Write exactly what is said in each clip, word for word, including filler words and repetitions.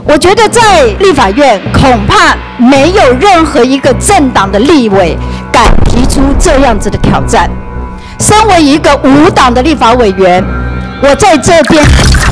我觉得在立法院恐怕没有任何一个政党的立委敢提出这样子的挑战。身为一个无党的立法委员，我在这边。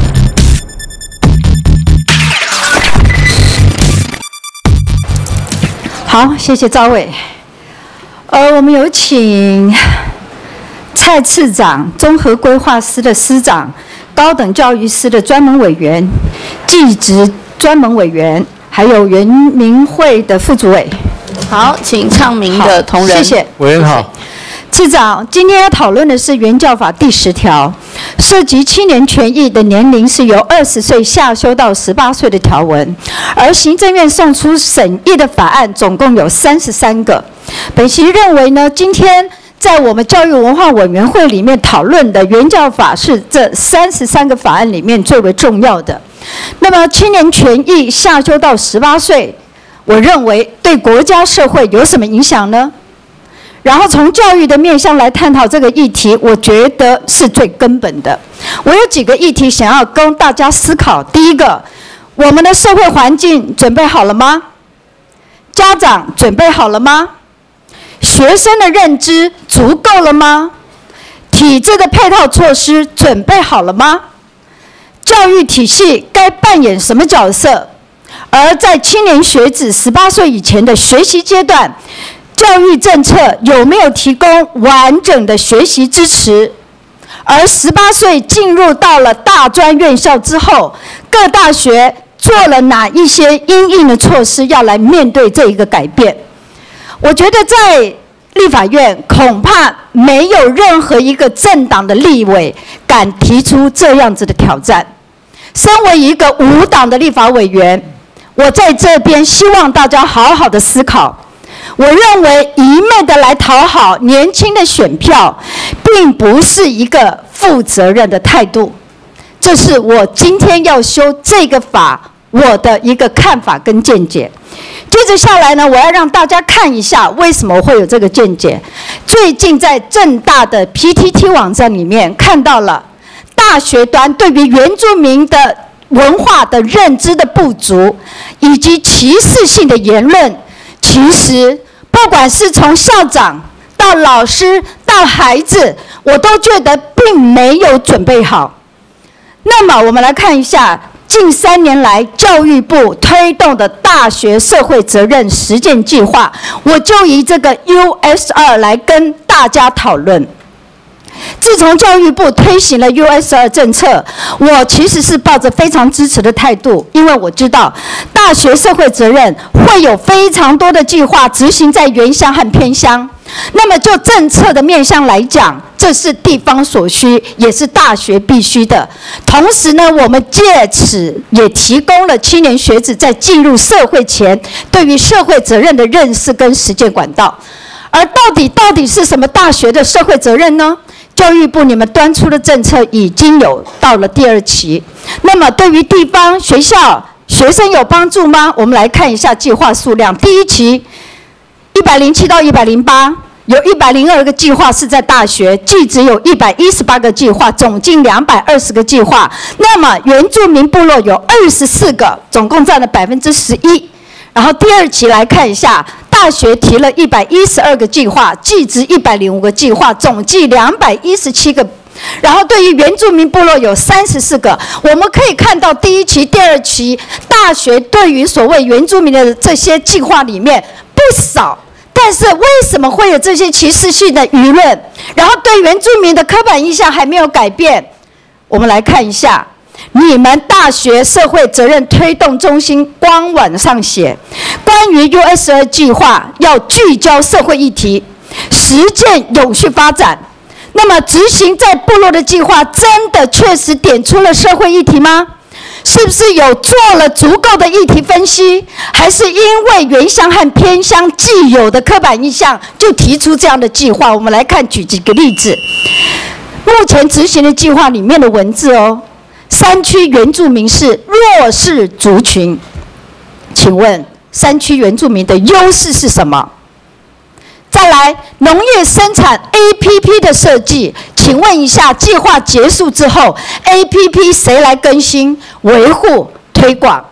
好，谢谢赵伟。呃，我们有请蔡次长、综合规划司的司长、高等教育司的专门委员、技职专门委员，还有原民会的副主委。 好，请倡民的同仁。谢谢。 委员好。 次长，今天要讨论的是原教法第十条，涉及青年权益的年龄是由二十岁下修到十八岁的条文，而行政院送出审议的法案总共有三十三个。本席认为呢，今天在我们教育文化委员会里面讨论的原教法是这三十三个法案里面最为重要的。那么青年权益下修到十八岁，我认为对国家社会有什么影响呢？然后从教育的面向来探讨这个议题，我觉得是最根本的。我有几个议题想要跟大家思考。第一个，我们的社会环境准备好了吗？家长准备好了吗？学生的认知足够了吗？体制的配套措施准备好了吗？教育体系该扮演什么角色？而在青年学子十八岁以前的学习阶段，教育政策有没有提供完整的学习支持？而十八岁进入到了大专院校之后，各大学做了哪一些因应的措施，要来面对这一个改变？我觉得在立法院恐怕没有任何一个政党的立委敢提出这样子的挑战。身为一个无党的立法委员，我在这边希望大家好好的思考。我认为一昧的来讨好年轻的选票，并不是一个负责任的态度。这是我今天要修这个法我的一个看法跟见解。接着下来呢，我要让大家看一下为什么会有这个见解。最近在政大的 P T T 网站里面看到了大学端对于原住民的文化的认知的不足，以及歧视性的言论。其实不管是从校长到老师到孩子，我都觉得并没有准备好。那么我们来看一下近三年来教育部推动的大学社会责任实践计划，我就以这个 U S 二 来跟大家讨论。自从教育部推行了 U S 二 政策，我其实是抱着非常支持的态度，因为我知道大学社会责任会有非常多的计划执行在原乡和偏乡。那么就政策的面向来讲，这是地方所需，也是大学必须的。同时呢，我们借此也提供了青年学子在进入社会前对于社会责任的认识跟实践管道。而到底到底是什么大学的社会责任呢？教育部你们端出的政策已经有到了第二期，那么对于地方学校学生有帮助吗？我们来看一下计划数量。第一期一百零七到一百零八，有一百零二个计划是在大学，技职有一百一十八个计划，总计两百二十个计划。那么原住民部落有二十四个，总共占了百分之十一。然后第二期来看一下。大学提了一百一十二个计划，技职一百零五个计划，总计两百一十七个。然后对于原住民部落有三十四个。我们可以看到第一期、第二期大学对于所谓原住民的这些计划里面不少，但是为什么会有这些歧视性的舆论？然后对原住民的刻板印象还没有改变。我们来看一下。你们大学社会责任推动中心官网上写，关于 U S 二 计划要聚焦社会议题，实践永续发展。那么执行在部落的计划，真的确实点出了社会议题吗？是不是有做了足够的议题分析，还是因为原乡和偏乡既有的刻板印象就提出这样的计划？我们来看举几个例子。目前执行的计划里面的文字哦。山区原住民是弱势族群，请问山区原住民的优势是什么？再来，农业生产 A P P 的设计，请问一下，计划结束之后 ，A P P 谁来更新、维护、推广？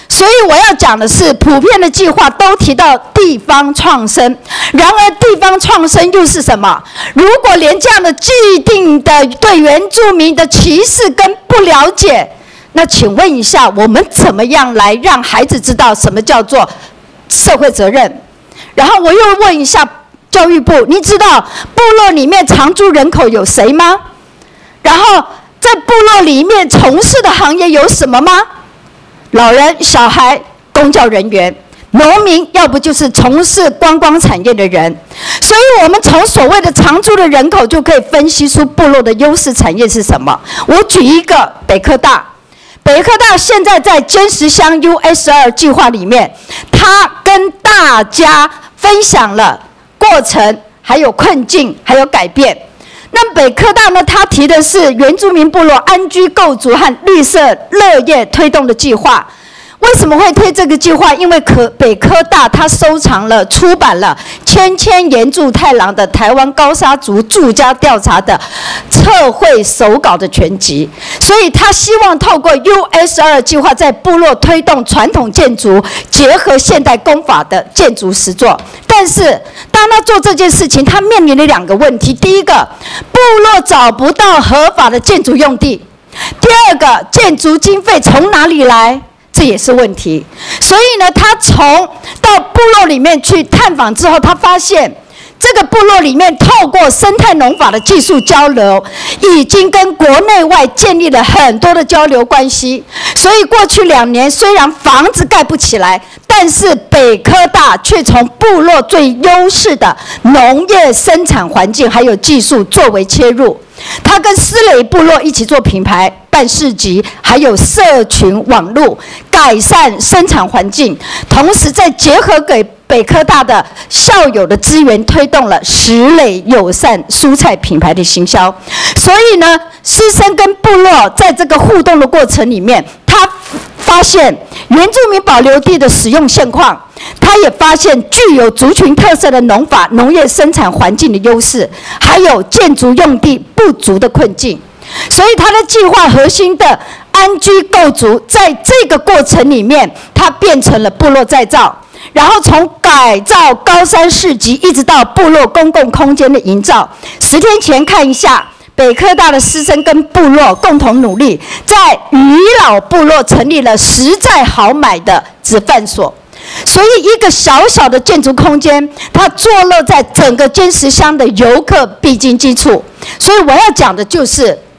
所以我要讲的是，普遍的计划都提到地方创生，然而地方创生又是什么？如果连这样的既定的对原住民的歧视跟不了解，那请问一下，我们怎么样来让孩子知道什么叫做社会责任？然后我又问一下教育部，你知道部落里面常住人口有谁吗？然后在部落里面从事的行业有什么吗？老人、小孩、公教人员、农民，要不就是从事观光产业的人。所以我们从所谓的常住的人口就可以分析出部落的优势产业是什么。我举一个北科大，北科大现在在尖石乡 U S 二 计划里面，它跟大家分享了过程、还有困境、还有改变。那北科大呢？它提的是原住民部落安居构筑和绿色乐业推动的计划。为什么会推这个计划？因为可北科大它收藏了、出版了千千原住太郎的台湾高沙族住家调查的测绘手稿的全集，所以他希望透过 U S 二 计划在部落推动传统建筑结合现代工法的建筑实作。但是当他做这件事情，他面临了两个问题：第一个，部落找不到合法的建筑用地；第二个，建筑经费从哪里来？这也是问题。所以呢，他从到部落里面去探访之后，他发现这个部落里面透过生态农法的技术交流，已经跟国内外建立了很多的交流关系。所以过去两年虽然房子盖不起来，但是北科大却从部落最优势的农业生产环境还有技术作为切入，他跟思蕾部落一起做品牌、办市集，还有社群网络，改善生产环境，同时再结合给北科大的校友的资源，推动了石蕾友善蔬菜品牌的行销。所以呢，师生跟部落在这个互动的过程里面，他发现原住民保留地的使用现况，他也发现具有族群特色的农法、农业生产环境的优势，还有建筑用地不足的困境。所以他的计划核心的安居构筑，在这个过程里面，它变成了部落再造，然后从改造高山市集，一直到部落公共空间的营造。十天前看一下，北科大的师生跟部落共同努力，在渔老部落成立了实在好买的职范所。所以一个小小的建筑空间，它坐落在整个尖石乡的游客必经之处。所以我要讲的就是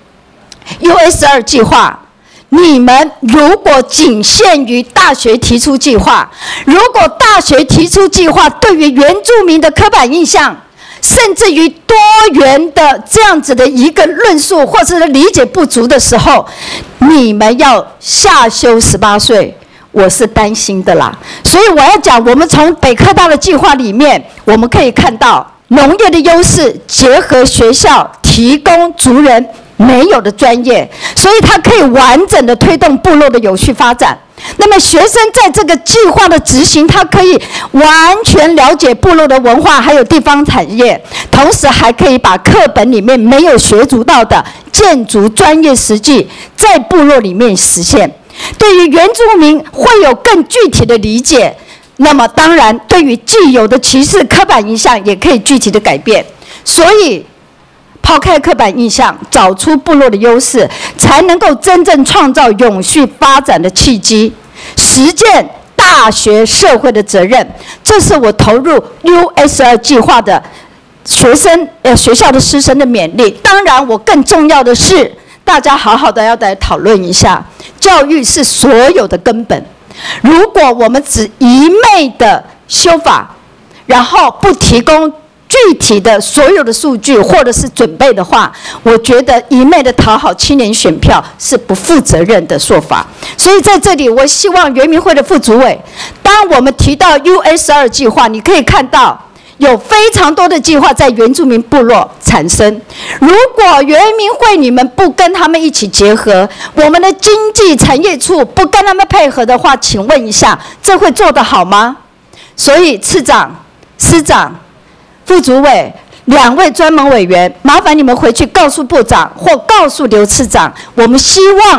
U S 二 计划，你们如果仅限于大学提出计划，如果大学提出计划对于原住民的刻板印象，甚至于多元的这样子的一个论述或者是理解不足的时候，你们要下修十八岁，我是担心的啦。所以我要讲，我们从北科大的计划里面，我们可以看到农业的优势结合学校提供族人没有的专业，所以它可以完整的推动部落的有序发展。那么学生在这个计划的执行，他可以完全了解部落的文化还有地方产业，同时还可以把课本里面没有学足到的建筑专业实际在部落里面实现，对于原住民会有更具体的理解。那么当然对于既有的歧视刻板印象也可以具体的改变。所以抛开刻板印象，找出部落的优势，才能够真正创造永续发展的契机，实践大学社会的责任。这是我投入 U S 二 计划的学生呃学校的师生的勉励。当然我更重要的是，大家好好的要来讨论一下，教育是所有的根本。如果我们只一昧的修法，然后不提供具体的所有的数据或者是准备的话，我觉得一昧的讨好青年选票是不负责任的说法。所以在这里，我希望原民会的副主委，当我们提到 U S 二 计划，你可以看到有非常多的计划在原住民部落产生。如果原民会你们不跟他们一起结合，我们的经济产业处不跟他们配合的话，请问一下，这会做得好吗？所以次长、司长、副主委两位专门委员，麻烦你们回去告诉部长或告诉刘次长，我们希望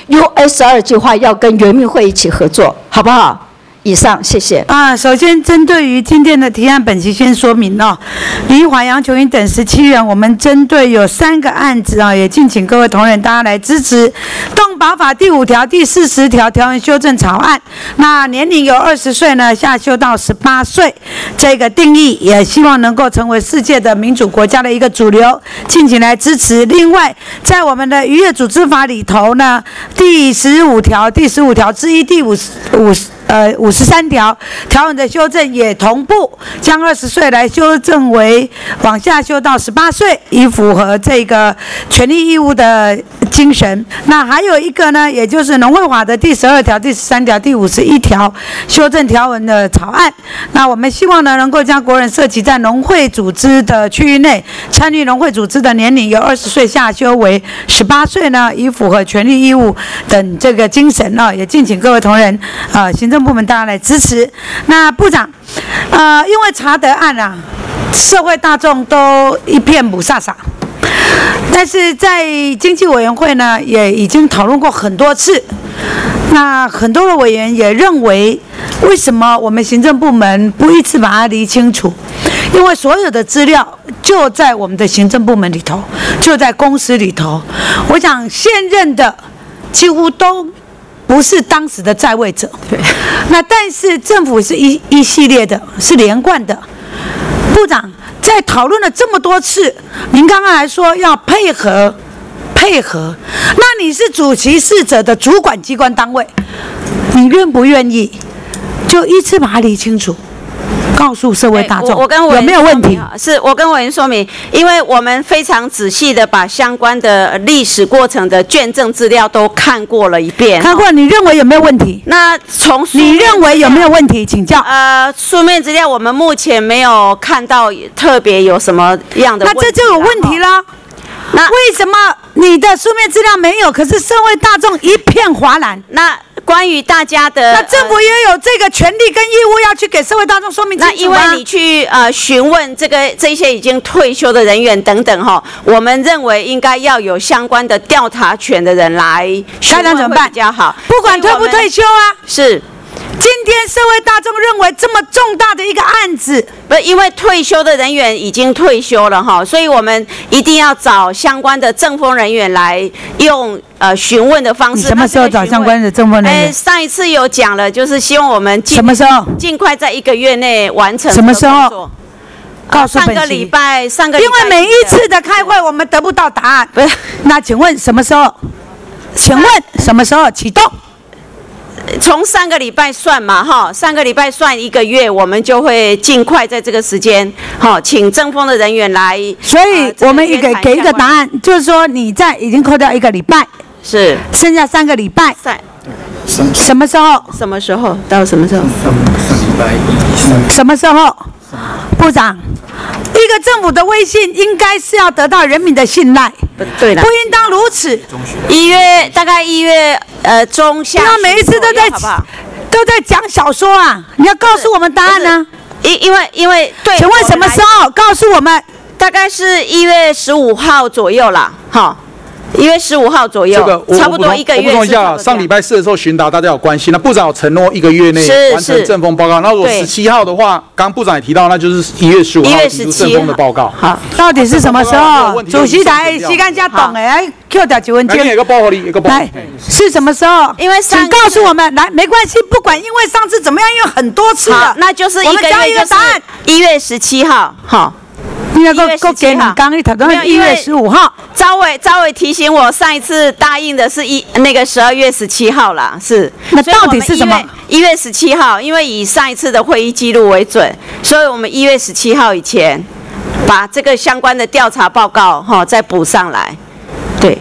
U S 二计划要跟原民会一起合作，好不好？以上，谢谢。 啊，首先针对于今天的提案，本席先说明哦，李华、杨琼英等十七人，我们针对有三个案子啊，也敬请各位同仁大家来支持。动保法第五条、第四十条条文修正草案，那年龄由二十岁呢下修到十八岁，这个定义也希望能够成为世界的民主国家的一个主流，敬请来支持。另外，在我们的渔业组织法里头呢，第十五条、第十五条之一、第五十五十。呃，五十三条条文的修正也同步将二十岁来修正为往下修到十八岁，以符合这个权利义务的精神。那还有一个呢，也就是农会法的第十二条、第十三条、第五十一条修正条文的草案。那我们希望呢，能够将国人涉及在农会组织的区域内参与农会组织的年龄由二十岁下修为十八岁呢，以符合权利义务等这个精神呢，也敬请各位同仁呃行政部门大家来支持。那部长，呃，因为查得案啊，社会大众都一片母萨萨，但是在经济委员会呢，也已经讨论过很多次。那很多的委员也认为，为什么我们行政部门不一次把它理清楚？因为所有的资料就在我们的行政部门里头，就在公司里头。我想现任的几乎都不是当时的在位者，那但是政府是一一系列的，是连贯的。部长在讨论了这么多次，您刚刚还说要配合，配合，那你是主其事者的主管机关单位，你愿不愿意就依次把它理清楚？告诉社会大众， 我跟委员有没有问题？ 是我跟委员说明，因为我们非常仔细的把相关的历史过程的卷证资料都看过了一遍。 看过，你认为有没有问题？ 那从你认为有没有问题？请教。 呃，书面资料我们目前没有看到特别有什么样的问题。 那这就有问题了。那为什么你的书面资料没有，可是社会大众一片哗然？ 那关于大家的， 那政府也有这个权利跟义务要去给社会大众说明清楚吗？ 那因为你去呃询问这个这些已经退休的人员等等哈，我们认为应该要有相关的调查权的人来询问会比较好。 不管退不退休啊， 是。 今天社会大众认为这么重大的一个案子， 不是因为退休的人员已经退休了哈，所以我们一定要找相关的政风人员来用呃询问的方式。 你什么时候找相关的政风人员？ 哎，上一次有讲了，就是希望我们尽什么时候尽快在一个月内完成。 什么时候？告诉本席。 上个礼拜，上个礼拜。 因为每一次的开会我们得不到答案。 不是， 那请问什么时候？请问什么时候启动？ 从上个礼拜算嘛，哈，上个礼拜算一个月，我们就会尽快在这个时间，哈，请政风的人员来。 所以我们也给给一个答案，就是说你在已经扣掉一个礼拜， 是剩下三个礼拜。 在什么时候？ 什么时候？到什么时候？ 什么时候？部长，一个政府的威信应该是要得到人民的信赖， 对的， 不应当如此。 一月大概一月呃中下， 那每一次都在好不好？ 都在讲小说啊！你要告诉我们答案呢？ 因因为因为对， 请问什么时候？告诉我们， 大概是一月十五号左右啦，哈。一月十五号左右， 这个差不多一个月。 我补充一下，上礼拜四的时候询答大家有关心，那部长有承诺一个月内完成政风报告。那如果十七号的话，刚部长也提到，那就是一月十五号提出政风的报告。 好， 到底是什么时候？主席台时间加懂哎 ，Q 掉几分钟。 有个报告里，有个报告。 是什么时候？ 因为请告诉我们，来，没关系，不管因为上次怎么样，因为很多次了， 那就是一个月就是一月十七号，好。 一月十七号，刚刚讨论一月十五号。 招委招委提醒我，上一次答应的是一那个十二月十七号啦，是。 那到底是什么？ 一月十七号，因为以上一次的会议记录为准，所以我们一月十七号以前把这个相关的调查报告哈再补上来。对。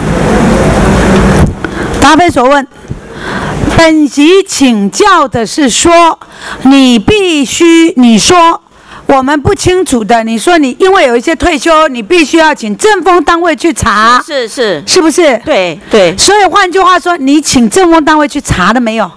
答非所问。本席请教的是说，你必须你说。我们不清楚的，你说你因为有一些退休，你必须要请政风单位去查， 是是， 是不是？ 对对。 所以换句话说，你请政风单位去查了没有？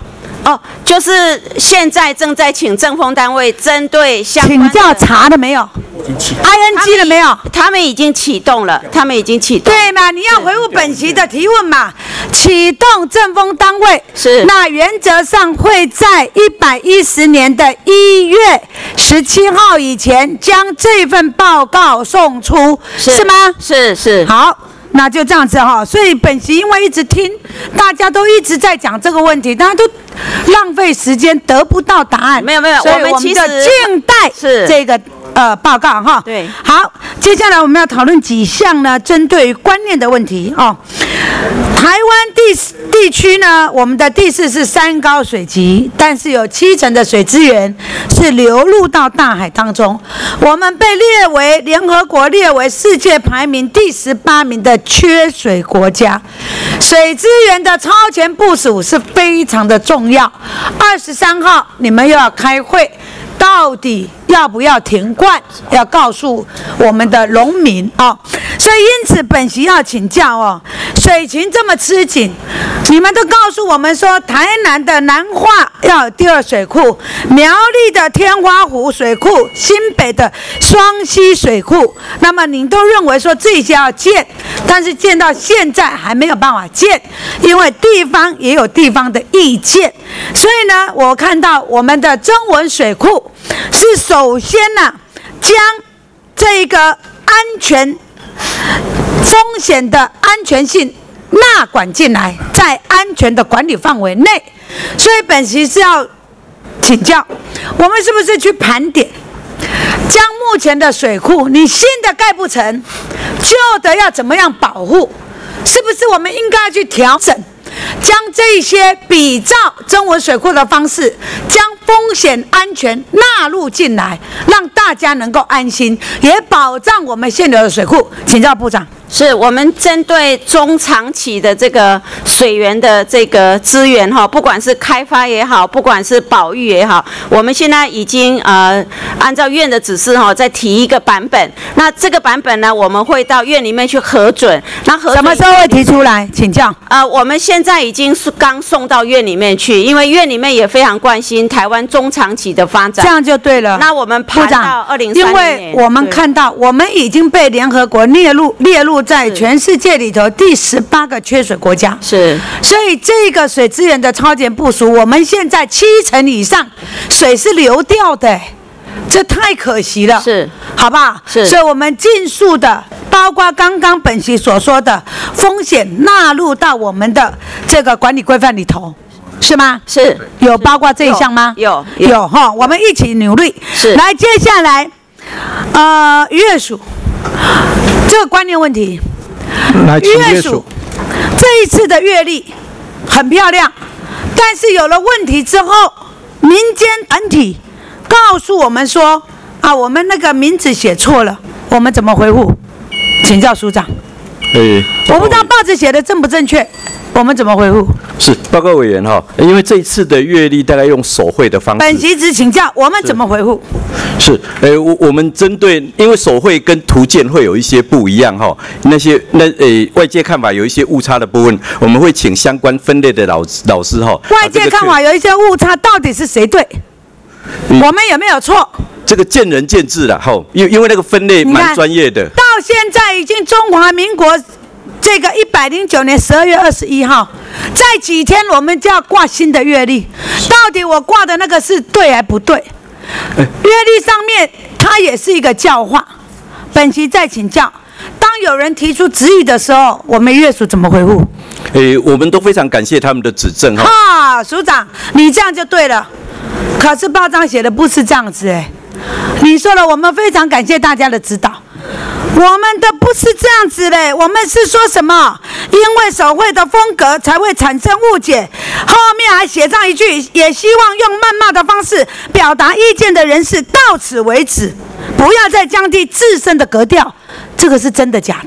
哦，就是现在正在请政风单位针对相关请教查了没有 ？I N G 了没有？ 他们已经启动了，他们已经启动。 对嘛？你要回复本席的提问嘛？启动政风单位是， 那原则上会在一百一十年的一月十七号以前将这份报告送出，是, 是吗？ 是是。 好。那就这样子哈，所以本席因为一直听，大家都一直在讲这个问题，大家都浪费时间得不到答案。 没有没有， 所以我们就静待这个呃报告哈。 对， 好，接下来我们要讨论几项呢，针对于观念的问题哦。台湾地地区呢，我们的地势是山高水急，但是有七成的水资源是流入到大海当中。我们被列为联合国列为世界排名第十八名的缺水国家，水资源的超前部署是非常的重要。二十三号你们又要开会，到底要不要停灌？要告诉我们的农民哦。所以因此本席要请教哦，水情这么吃紧，你们都告诉我们说，台南的南化要有第二水库，苗栗的天花湖水库，新北的双溪水库，那么您都认为说这些要建，但是建到现在还没有办法建，因为地方也有地方的意见。所以呢，我看到我们的曾文水库是首先呢、啊，将这个安全风险的安全性纳管进来，在安全的管理范围内。所以本席是要请教，我们是不是去盘点，将目前的水库，你新的盖不成，旧的要怎么样保护？是不是我们应该去调整，将这些比照曾文水库的方式，将风险安全纳入进来，让大家能够安心，也保障我们现有的水库。请教部长。 是我们针对中长期的这个水源的这个资源哈，不管是开发也好，不管是保育也好，我们现在已经呃按照院的指示哈，再提一个版本。那这个版本呢，我们会到院里面去核准。那核准什么时候会提出来？请教。 呃，我们现在已经是刚送到院里面去，因为院里面也非常关心台湾中长期的发展。 这样就对了。 那我们盘到二零三零年， 因为我们看到我们已经被联合国列入列入在全世界里头第十八个缺水国家， 是， 所以这个水资源的超前部署，我们现在七成以上水是流掉的，这太可惜了， 是， 好不好？ 是， 所以我们尽速的，包括刚刚本席所说的风险纳入到我们的这个管理规范里头。是吗？ 是， 有包括这一项吗？ 有有哈，我们一起努力。 是， 来，接下来，呃，月属这个观念问题。 来，请月属。 这一次的月历很漂亮，但是有了问题之后，民间团体告诉我们说啊，我们那个名字写错了，我们怎么回复？请教署长。 诶， 我不知道报纸写的正不正确。我们怎么回复？ 是报告委员哈，因为这一次的阅历大概用手绘的方式。 本席只请教，我们怎么回复？ 是，诶，我我们针对，因为手绘跟图鉴会有一些不一样哈，那些那诶外界看法有一些误差的部分，我们会请相关分类的老老师哈。 外界看法有一些误差，到底是谁对？嗯、我们有没有错？ 这个见仁见智啦，吼，因因为那个分类蛮专业的。 到现在已经中华民国。这个一百零九年十二月二十一号，在几天我们就要挂新的月历，到底我挂的那个是对还不对？月历上面它也是一个教化。本席再请教，当有人提出质疑的时候，我们月署怎么回复？ 诶，我们都非常感谢他们的指正哈。 哈，署长，你这样就对了。可是报章写的不是这样子哎，你说了，我们非常感谢大家的指导。我们的不是这样子嘞，我们是说什么？因为手绘的风格才会产生误解。后面还写上一句，也希望用谩骂的方式表达意见的人士到此为止，不要再降低自身的格调。这个是真的假的？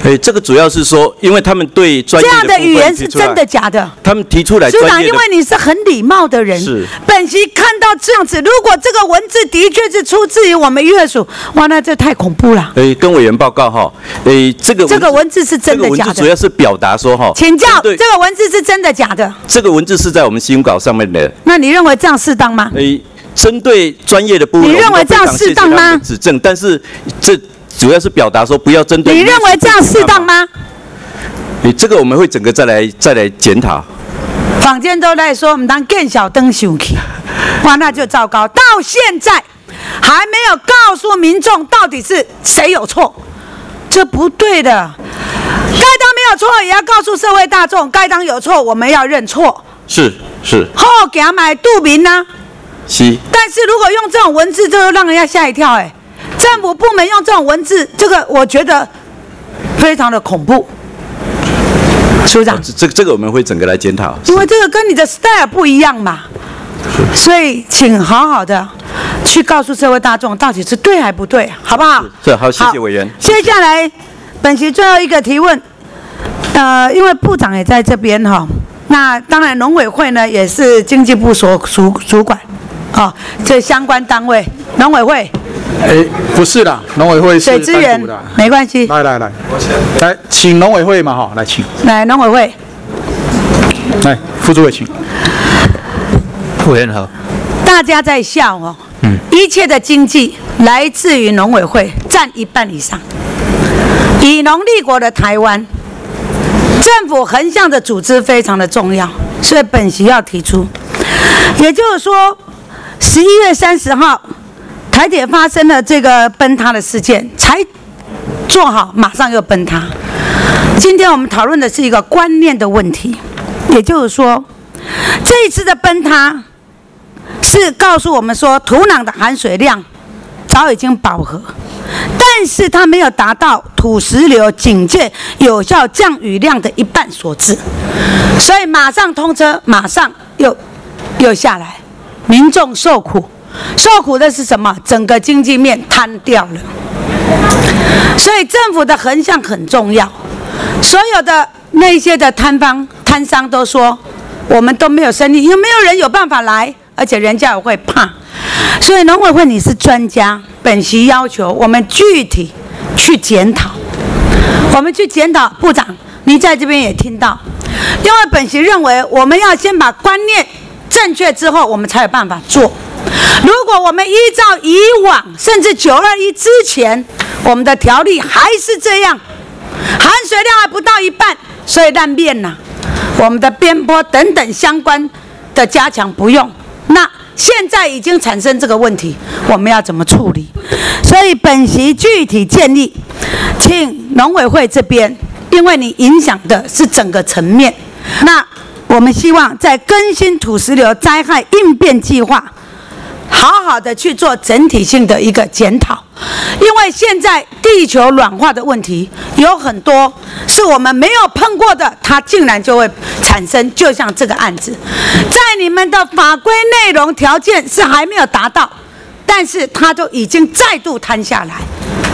哎，这个主要是说，因为他们对专业的这样的语言是真的假的？ 他们提出来， 组长，因为你是很礼貌的人， 是本席看到这样子，如果这个文字的确是出自于我们乐署，哇，那这太恐怖了。 哎，跟委员报告哈，哎，这个这个文字是真的假的？ 这个文字主要是表达说哈， 请教这个文字是真的假的？ 这个文字是在我们新闻稿上面的。 那你认为这样适当吗？ 哎，针对专业的部分， 你认为这样适当吗？ 指正，但是这主要是表达说不要针对。 你认为这样适当吗？ 你这个我们会整个再来再来检讨。 坊间都在说我们当更小灯想起，哇，那就糟糕。到现在还没有告诉民众到底是谁有错，这不对的。该当没有错，也要告诉社会大众；该当有错，我们要认错。 是是。 好，给他买杜明呢？ 是。但是如果用这种文字，这个让人家吓一跳。哎，政府部门用这种文字，这个我觉得非常的恐怖。署长， 这这个我们会整个来检讨， 因为这个跟你的 style 不一样嘛，所以请好好的去告诉社会大众到底是对还不对，好不好？ 是，好，谢谢委员。 接下来，本席最后一个提问，呃，因为部长也在这边哈，那当然农委会呢也是经济部所属主管，啊，这相关单位，农委会。 哎，不是啦，农委会是水资源，没关系。 来来来，来，请农委会嘛，哈，来请。 来，农委会。 来，副主委请。 委员好。 大家在笑哦，嗯，一切的经济来自于农委会，占一半以上。以农立国的台湾，政府横向的组织非常的重要，所以本席要提出，也就是说，十一月三十号。台铁发生了这个崩塌的事件，才做好，马上又崩塌。今天我们讨论的是一个观念的问题，也就是说，这一次的崩塌是告诉我们说，土壤的含水量早已经饱和，但是它没有达到土石流警戒有效降雨量的一半所致，所以马上通车，马上又又下来，民众受苦。受苦的是什么？整个经济面瘫掉了。所以政府的横向很重要。所有的那些的摊方、摊商都说，我们都没有生意，因为没有人有办法来，而且人家也会怕。所以农委会你是专家，本席要求我们具体去检讨。我们去检讨，部长，你在这边也听到，因为本席认为我们要先把观念正确之后，我们才有办法做。如果我们依照以往甚至九二一之前我们的条例还是这样，含水量还不到一半，所以烂变了，我们的边坡等等相关的加强不用，那现在已经产生这个问题，我们要怎么处理？所以本席具体建议，请农委会这边，因为你影响的是整个层面，那我们希望在更新土石流灾害应变计划，好好的去做整体性的一个检讨，因为现在地球暖化的问题有很多是我们没有碰过的，它竟然就会产生，就像这个案子，在你们的法规内容条件是还没有达到，但是它都已经再度摊下来。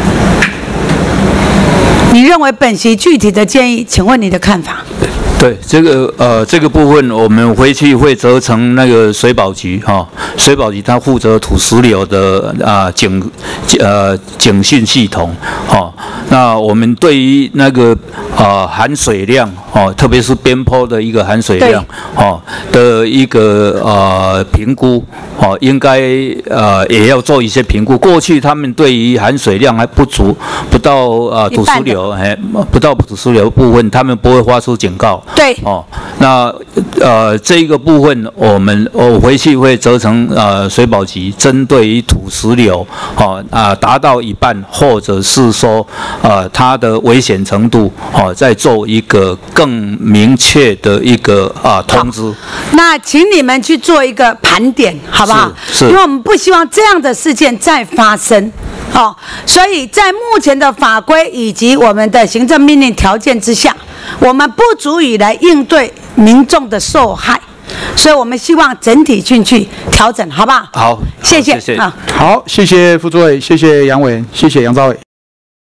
你认为本席具体的建议，请问你的看法？ 对这个呃这个部分，我们回去会责成那个水保局哈、哦，水保局它负责土石流的啊警呃警讯系统哈、哦。那我们对于那个呃含水量哦，特别是边坡的一个含水量哦的一个呃评估哦，应该呃也要做一些评估。过去他们对于含水量还不足，不到呃土石流哎不到土石流部分，他们不会发出警告。 对哦，那呃这一个部分，我们我回去会责成呃水保局针对于土石流哦啊、呃、达到一半，或者是说呃它的危险程度哦，再做一个更明确的一个啊、呃、通知。 那请你们去做一个盘点，好不好？ 是，是因为我们不希望这样的事件再发生。哦，所以在目前的法规以及我们的行政命令条件之下，我们不足以来应对民众的受害，所以我们希望整体进去调整，好不好？ 好， 谢谢， 谢谢。 好， 好，谢谢副主委，谢谢杨委员，谢谢杨召委。